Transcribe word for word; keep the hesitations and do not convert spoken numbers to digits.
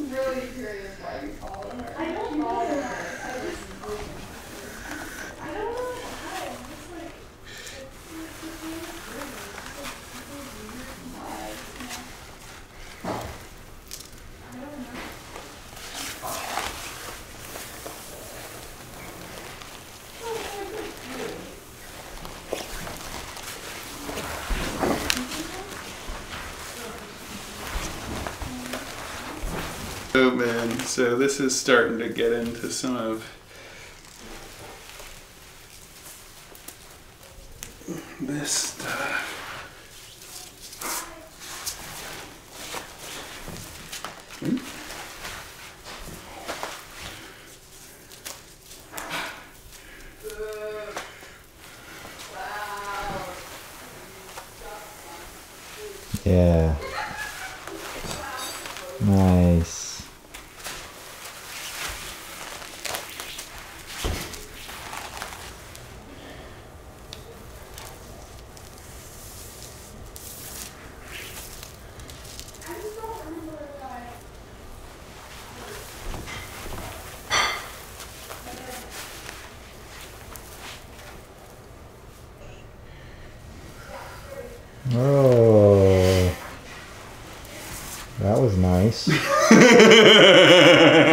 really curious why you call her. I don't know. I just, I don't know why. I'm just like, it's, it's, it's really weird. I don't know. Oh man, so this is starting to get into some of this stuff. Hmm? Yeah. Nice. Oh, that was nice.